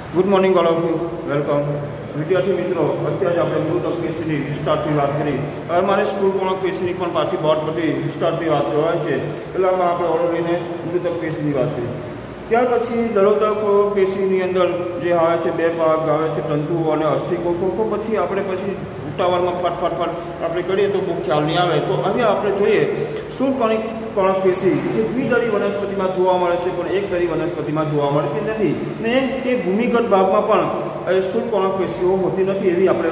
Good morning all of you welcome विद्यार्थी मित्रों अत्याज આપણે મૃતક પેશીની વિસ્તારથી વાત કરી હવે મારે સ્ટૂલ કોણક પેશીની પણ પાછી બોટ બધી વિસ્તારથી વાત કરવાની છે એટલામાં આપણે ઓળખીને મૃતક પેશીની વાત કરી ત્યાર પછી દરોદક પેશીની અંદર જે આવે છે બે ભાગ આવે છે તંતુઓ અને અસ્થિકોષો તો પછી આપણે પછી ઉતાવળમાં ફટ આપણે કરીએ તો બહુ ખ્યાલ નહીં આવે તો હવે આપણે જોઈએ સ્ટૂલ કોણક પેશી જે દ્વિદળી વનસ્પતિમાં જોવા મળે છે પણ એકદળી વનસ્પતિમાં જોવા મળતી નથી ને તે ભૂમિગત ભાગમાં પણ સ્ટૂલ કોણક પેશીઓ હોતી નથી એવી આપણે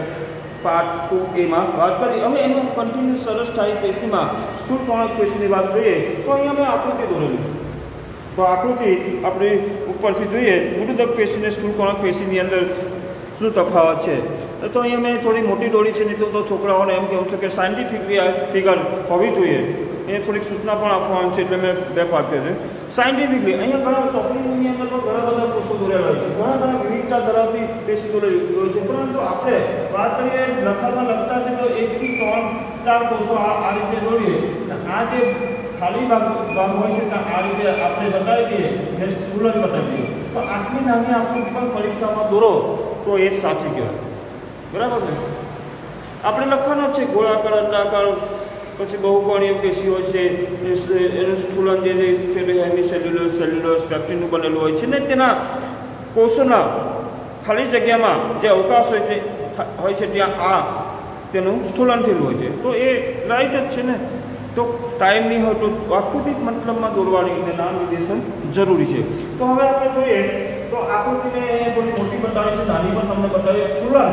પાર્ટ 2A માં વાત કરી હવે એનો કન્ટિન્યુ સરસસ્થાયી પેશીમાં સ્ટૂલ કોણક પેશીની વાત જોઈએ તો અહીંયા મેં આકૃતિ દોરેલી તો આકૃતિ આપણે ઉપરથી જોઈએ મૃદક પેશી ને સ્ટૂલ કોણક પેશીની અંદર શું તફાવત છે તો અહીંયા મેં થોડી મોટી દોરી છે નહીં તો છોકરાઓને એમ કહેવું છે કે સાયન્ટિફિક ફિગર હોવી જોઈએ એ થોડીક સૂચના પણ આપવાની છે એટલે મેં બે ભાગ છે સાયન્ટિફિકલી અહીંયા ઘણા ચોકડીની અંદર પણ ઘણા બધા કોષો દોરેલા હોય છે ઘણા વિવિધતા ધરાવતી પેશી દોરેલી હોય છે પરંતુ આપણે વાત કરીએ લખાણમાં લખતા છે તો 1 થી 3 4 કોષો આ રીતે દોરીએ આ જે ખાલી ભાગ હોય છે ત્યાં આ રીતે આપણે બતાવી દઈએ અને સ્થૂલન બતાવી દઈએ તો આટલી નાની આકૃતિ પણ પરીક્ષામાં દોરો તો એ સાચી કહેવાય બરાબર ને આપણે લખવાનો છે ગોળાકાર અંડાકાર પછી બહુકોણીય પેશીઓ છે એનું સ્થૂલન જે છે હેમિસેલ્યુલર સેલ્યુલર પેક્ટિનનું બનેલું હોય છે ને તેના કોષોના ખાલી જગ્યામાં જે અવકાશ હોય છે ત્યાં આ તેનું સ્થૂલન થયેલું હોય છે તો એ રાઈટ જ છે ને તો ટાઈમ નહીં હોય તો આકૃતિ મતલબમાં દોરવાની નામ નિર્દેશન જરૂરી છે તો હવે આપણે જોઈએ તો આકૃતિને થોડી મોટી બતાવી છે નાની પણ તમને બતાવી સ્થૂલન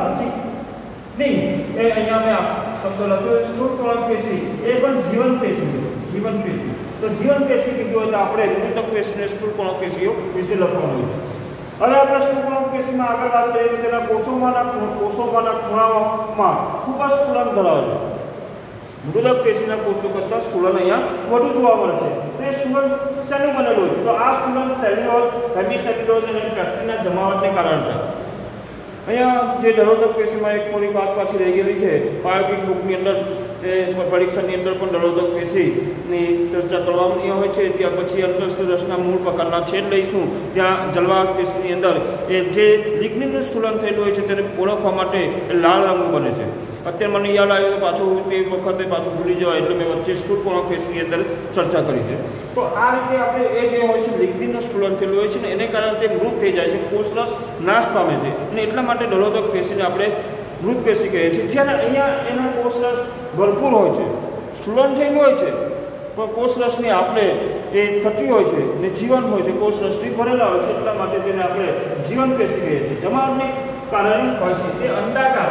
નહીં એ અહીંયા મેં શબ્દ લખ્યો સ્ટૂલ કોણક પેશી એ પણ જીવન પેશી તો જીવન પેશી કીધું હોય તો આપણે મૃતક પેશીને સ્ટૂલ કોણક પેશીઓ વિશે લખવાનું હોય હવે આપણે સ્ટૂલ કોણક પેશીમાં આગળ વાત કરીએ તો તેના કોષોમાંના ખૂણાઓમાં ખૂબ જ સ્થૂલન ધરાવે છે મૃદક પેશીના કોષો કરતાં સ્થૂલન અહીંયા વધુ જોવા મળે છે તે સ્થૂલન શેનું બનેલું હોય તો આ સ્થૂલન સેલ્યુલોઝ હેમિસેલ્યુલોઝ અને પેક્ટિનના જમાવટને કારણે થાય અહીંયા જે દરોદક પેશીમાં એક થોડી વાત પાછી રહી ગયેલી છે બાયોટિક બુકની અંદર પરીક્ષાની અંદર પણ દરોદક પેશીની ચર્ચા કરવામાં હોય છે ત્યાં પછી અંતસ્થ રસના મૂળ પ્રકારના છેદ લઈશું ત્યાં જલવાહક પેશીની અંદર એ જે લિગ્નિનનું સ્થૂલન થયેલું હોય છે તેને ઓળખવા માટે લાલ રંગનું બને છે અત્યારે મને યાદ આવ્યું તો પાછું તે વખતે પાછું ભૂલી જવાય એટલે મેં વચ્ચે સ્ટૂલ કોણક પેશીની અંદર ચર્ચા કરી છે તો આ રીતે આપણે એ જે હોય છે લિગ્નિનનું સ્થૂલન થયેલું હોય છે ને એને કારણે તે મૃત થઈ જાય છે કોષરસ નાશ પામે છે અને એટલા માટે દરોદક પેશીને આપણે મૃત પેશી કહીએ છીએ જ્યારે અહીંયા એના કોષરસ ભરપૂર હોય છે સ્થૂલન થયેલું હોય છે પણ કોષરસની આપણે એ થતી હોય છે ને જીવન હોય છે કોષરસથી ભરેલા હોય છે એટલા માટે તેને આપણે જીવન પેશી કહીએ છીએ જમાવટને કારણે હોય છે તે અંડાકાર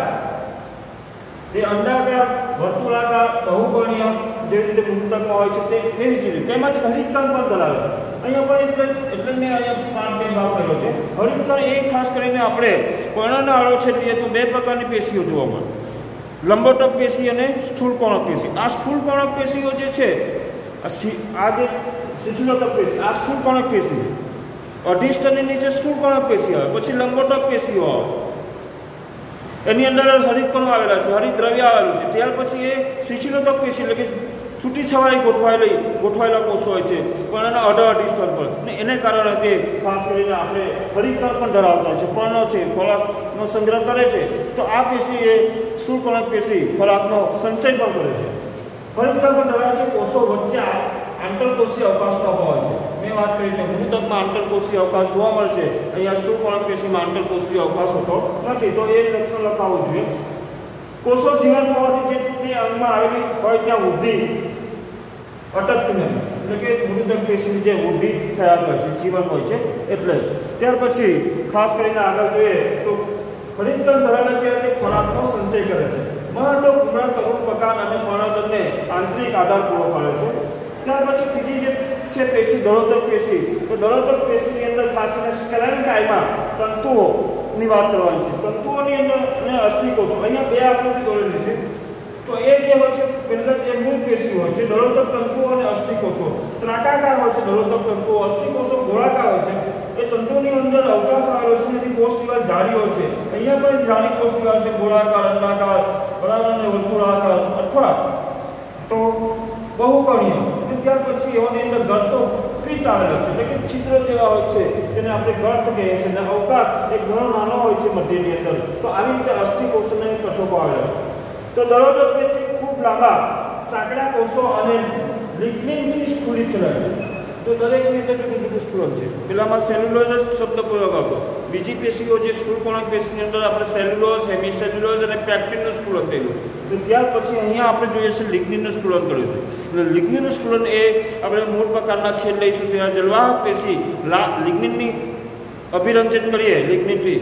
વર્તુળાકાર બહુકોણીય જે રીતે મૃતકમાં હોય છે તે એવી જ રીતે તેમજ હરિતકણ પણ ધરાવે અહીંયા પણ એટલે મેં અહીંયા 5 ભાગ કર્યો છે હરિતકણ એ ખાસ કરીને આપણે પર્ણના આડોછેદીએ તો બે પ્રકારની પેશીઓ જોવા મળે લંબોટક પેશી અને સ્થૂલ કોણક પેશી આ સ્થૂલ કોણક પેશીઓ જે છે આ જે શિથિલોતક પેશી આ સ્થૂલ કોણક પેશી છે અધિષ્ઠાનની નીચે સ્થૂલ કોણક પેશી આવે પછી લંબોટક પેશીઓ આવે એની અંદર હરિતકણો આવેલા છે હરિતદ્રવ્ય આવેલું છે ત્યાર પછી એ શિથિલોતક પેશી એટલે કે છૂટી છવાઈ ગોઠવાયેલા કોષો હોય છે પણ એના અધિષ્ઠાન પર ને એને કારણે તે ખાસ કરીને આપણે હરિતકણ પણ ધરાવતા હોય છે પર્ણ છે ખોરાકનો સંગ્રહ કરે છે તો આ પેશી એ સ્થૂલ કોણક પેશી ખોરાકનો સંચય પણ કરે છે હરિતકણ પણ ધરાવે છે કોષો વચ્ચે આંતરકોષીય અવકાશનો અભાવ હોય છે મેં વાત કરી કે મૃતકમાં આંતરકોષીય અવકાશ જોવા મળે છે અહીંયા સ્ટૂલ કોણક પેશીમાં આંતરકોષીય અવકાશ હોતો નથી તો એ લક્ષણ લખાવવું જોઈએ કોષો જીવન હોવાથી જે તે અંગમાં આવેલી હોય ત્યાં વૃદ્ધિ અટકતી નથી એટલે કે મૃતક પેશીની જે વૃદ્ધિ થયા હોય છે જીવન હોય છે એટલે ત્યાર પછી ખાસ કરીને આગળ જોઈએ તો હરિતકણ ધરાવે ત્યારે તે ખોરાકનો સંચય કરે છે મહત્વ કુમળા તરુણ પ્રકાર અને પર્ણદંડને આંતરિક આધાર પૂરો પાડે છે ત્યાર પછી ત્રીજી જે છે પેશી દરોદક પેશી તો દરોદક પેશીની અંદર ખાસ કરીને સ્કેલેન્કાઈમાં તંતુઓની વાત કરવાની છે તંતુઓની અંદર અને અસ્થિકોષો અહીંયા બે આકૃતિ દોરેલી છે તો એ જે હોય છે પહેલા જે મૂળ પેશી હોય છે દરોદક તંતુઓ અને અસ્થિકોષો ત્રાકાકાર હોય છે દરોદક તંતુઓ અસ્થિકોષો ગોળાકાર હોય છે એ તંતુની અંદર અવકાશ આવેલો છે જેથી કોષ દિવાલ જાડી હોય છે અહીંયા પણ જાડી કોષ દિવાલ છે ગોળાકાર અંડાકાર બરાબર અને વર્તુળાકાર અથવા તો બહુકોણીય ત્યાર પછી એની અંદર ગળતો ફિટ આવેલા છે, એટલે કે છિદ્ર જેવા હોય છે તેને આપણે ગર્ત કહીએ છીએ અને અવકાશ એ ઘણો નાનો હોય છે મધ્યની અંદર. તો આવી રીતે અસ્થિકોષોને કઠોકો આવેલા. તો દરોદક પેશી ખૂબ લાંબા સાંકડા કોષો અને લિગ્નિનથી સ્થૂલિત થયેલા છે. તો દરેકની અંદર જુદું જુદું સ્થૂલન છે. પેલામાં સેલ્યુલોઝ શબ્દ પ્રયોગ હતો. બીજી પેશીઓ જે સ્થૂળકોણક પેશીની અંદર આપણે સેલ્યુલોઝ, હેમિસેલ્યુલોઝ અને પેક્ટિનનું સ્થૂલન થયેલું. તો ત્યાર પછી અહીંયા આપણે જોઈએ છે લિગ્નિનનું સ્થૂલન કર્યું છે. એટલે લિગ્નિનનું સ્થૂલન એ આપણે મૂળ પ્રકારના છેદ લઈશું ત્યારે જલવાહક પેશી લિગ્નિનની અભિરંજિત કરીએ, લિગ્નિનથી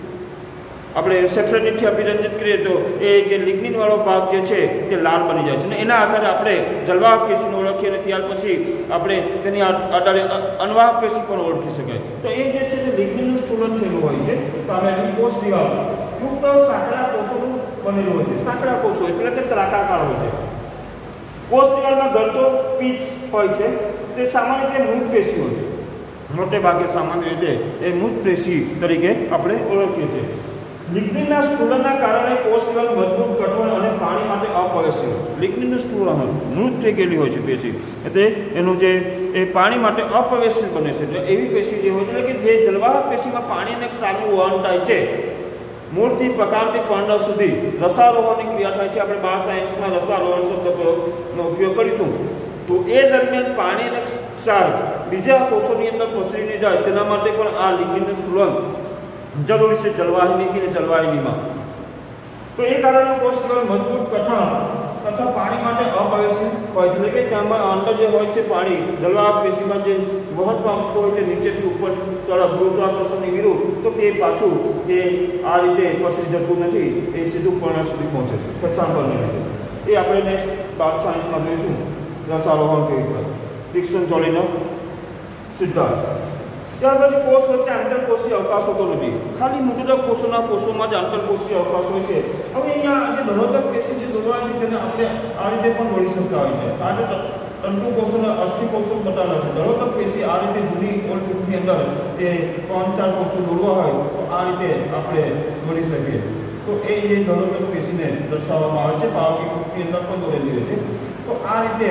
આપણે સેફ્રેનિનથી અભિરંજિત કરીએ તો એ જે લિગ્નિનવાળો ભાગ જે છે તે લાલ બની જાય છે અને એના આધારે આપણે જલવાહક પેશીને ઓળખીએ અને ત્યાર પછી આપણે તેની આધારે અનવાહક પેશી પણ ઓળખી શકાય. તો એ જે છે તે લિગ્નિનનું સ્થૂલન થયેલું હોય છે. તો આની કોષ દિવાલ મુક્ત સાંકડા કોષોનું બનેલું હોય છે. સાંકડા કોષો એટલે કે ત્રાકાકાર હોય છે. કોષ દિવાલમાં ગળતો પીચ હોય છે તે સામાન્ય રીતે મૃત પેશીઓ છે. મોટે ભાગે સામાન્ય રીતે એ મૃત પેશી તરીકે આપણે ઓળખીએ છીએ. લિગ્નિનના સ્થૂલનના કારણે કોષ દિવાલ મજબૂત, કઠોર અને પાણી માટે અપયશી હોય છે. લિગ્નિનનું સ્થૂલન મૃત થઈ ગયેલી હોય છે પેશી, એટલે એનું જે એ પાણી માટે અપયશી બને છે. એટલે એવી પેશી જે હોય છે એટલે કે જે જલવાહક પેશીમાં પાણીને ક્ષારનું વહન થાય છે મૂળથી પ્રકાંડિક પર્ણ સુધી રસારોહણની ક્રિયા થાય છે. આપણે બાર સાયન્સમાં રસારોહણ શબ્દનો ઉપયોગ કરીશું. તો એ દરમિયાન પાણી અને ક્ષાર બીજા કોષોની અંદર પસરીને જાય તેના માટે પણ આ લિગ્નિનનું સ્થૂલન જરૂરી છે જલવાહિની અને જલવાહિનીમાં. તો એ કારણે કોષ દિવાલ મજબૂત, કઠણ તથા પાણી માટે અપયશી હોય છે. એટલે કે તેમાં અંદર જે હોય છે પાણી જલવાહક પેશીમાં જે વહન પામતું હોય છે નીચેથી ઉપર તરફ ગુરુત્વાકર્ષણની વિરુદ્ધ, તો તે પાછું એ આ રીતે પસરી જતું નથી, એ સીધું પર્ણ સુધી પહોંચે છે ખેંચાણ બને છે. એ આપણે નેક્સ્ટ બાર સાયન્સમાં જોઈશું રસારોહણ કેવી રીતે ડિક્સન ચોલીનો સિદ્ધાંત. ત્યાર પછી કોષ વચ્ચે આંતરકોષીય અવકાશ હોતો નથી. ખાલી મૃદુદક કોષોના કોષોમાં જ આંતરકોષીય અવકાશ હોય છે. હવે અહીંયા જે દરોદક પેશી જે દોરવાની છે તેને આપણે આ રીતે પણ દોરી શકતા હોય છે. આ જે તંતુ કોષોને અસ્થિકોષો બતાવેલા છે. દરોદક પેશી આ રીતે જૂની ઓલ્ડ બુકની અંદર એ 3-4 કોષો દોરવા હોય તો આ રીતે આપણે દોરી શકીએ. તો એ જે દરોદક પેશીને દર્શાવવામાં આવે છે. પાવકી બુકની અંદર પણ દોરેલી હોય છે. તો આ રીતે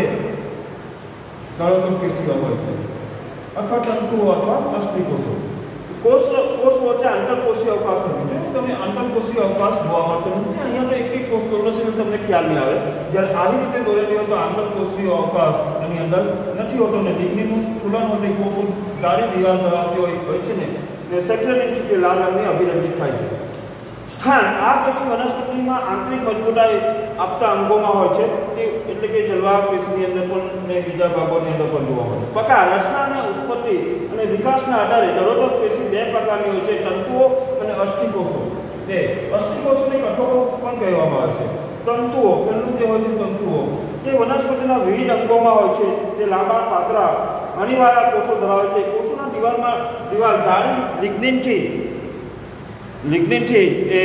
દરોદક પેશી હોય છે. અખતંતુઓ અથવા અસ્થિકોષો. કોષ વચ્ચે આંતરકોષીય અવકાશ નથી. જો તમને આંતરકોષીય અવકાશ જોવા મળતો નથી. અહીંયા તો એક કોષ દોરેલો છે તમને ખ્યાલ નહીં આવે. જ્યારે આવી રીતે દોરેલી હોય તો આંતરકોષીય અવકાશ એની અંદર નથી હોતો ને લિગ્નિનનું સ્થૂલન હોય કોષો જાડી દિવાલ ધરાવતી હોય છે ને સેક્રેનિનથી જે લાલ રંગની અભિરંજિત થાય છે. સ્થાન આ પેશી વનસ્પતિમાં આંતરિક મજબૂતાઈ આપતા અંગોમાં હોય છે. તે એટલે કે જલવાહક પેશીની અંદર પણ ને બીજા ભાગોની અંદર પણ જોવા મળે. પ્રકાર રચના અને ઉત્પત્તિ અને વિકાસના આધારે દરોદક પેશી બે પ્રકારની હોય છે, તંતુઓ અને અસ્થિકોષો. તે અસ્થિકોષોને કઠોકો પણ કહેવામાં આવે છે. તંતુઓ પહેલું જે હોય છે તંતુઓ તે વનસ્પતિના વિવિધ અંગોમાં હોય છે. તે લાંબા, પાતળા, અણીવાળા કોષો ધરાવે છે. કોષોના દિવાલ જાડી લિગ્નિનથી એ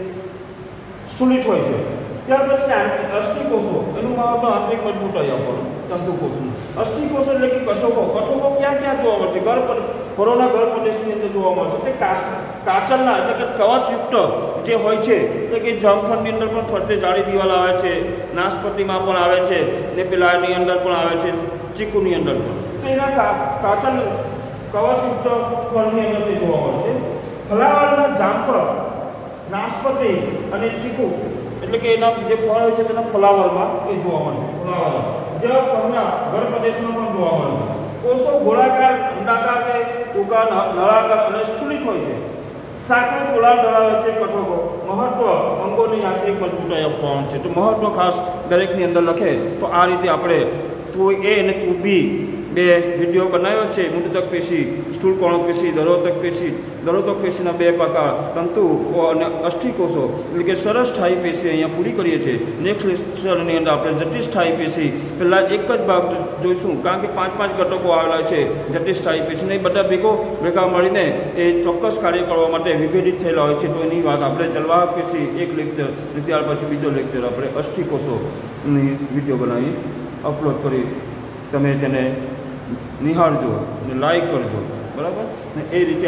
સ્થૂલિત હોય છે. ત્યાર પછી અસ્થિકોષો એનું મહત્વ આંતરિક મજબૂતાઈ આપવાનું તંતુકોષનું. અસ્થિકોષો એટલે કે કઠોકો ક્યાં જોવા મળશે? કોરોના ગર્ભ પ્રદેશની અંદર જોવા મળશે. તે કાચલના એટલે કે કવચયુક્ત જે હોય છે એટલે કે જામફળની અંદર પણ ફરતે જાડી દિવાલ આવે છે, નાશપતિમાં પણ આવે છે ને પેલાની અંદર પણ આવે છે, ચીકુની અંદર પણ. તો એના કાચલ કવચયુક્ત ફળની અંદર તે જોવા મળે છે. ફલાવળના જામફળ, નાશપતિ અને ચીકુ એટલે કે એના જે ફળ હોય છે તેના ફલાવળમાં એ જોવા મળે છે. ફલાવળ જેવા ફળના ગર્ભ પ્રદેશમાં પણ જોવા મળે છે. કોષો ગોળાકાર, અંડાકાર કે ટૂંકા, નળાકાર અને સ્થૂલિત હોય છે. સાંકડી પોલાળ ધરાવે છે. કઠોકો મહત્વ અંગોની આંતરિક મજબૂતાઈ આપવાનું છે. તો મહત્વ ખાસ દરેકની અંદર લખે તો આ રીતે આપણે તું એ અને તું બી બે વિડીયો બનાવ્યો છે. મૃદુદક પેશી, સ્થૂળકોણક પેશી, દરોદક પેશીના બે પ્રકાર તંતુઓ અને અસ્થિકોષો એટલે કે સરસ સ્થાયી પેશી અહીંયા પૂરી કરીએ છીએ. નેક્સ્ટ લેક્ચરની અંદર આપણે જટિલ સ્થાયી પેશી પહેલાં એક જ ભાગ જોઈશું, કારણ કે 5 ઘટકો આવેલા છે જટિલ સ્થાયી પેશીને. એ બધા ભેગા મળીને એ ચોક્કસ કાર્ય કરવા માટે વિભેદિત થયેલા હોય છે. તો એની વાત આપણે જલવાહક પેશી એક લેક્ચર અને ત્યાર પછી બીજો લેક્ચર આપણે અસ્થિકોષોની વિડીયો બનાવી અપલોડ કરી તમે તેને નિહાળજો ને લાઈક કરજો, બરાબર ને એ રીતે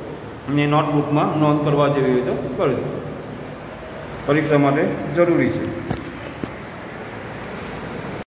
આપણે નોટબુકમાં નોંધ કરવા જેવી હોય તો કરજો. પરીક્ષા માટે જરૂરી છે.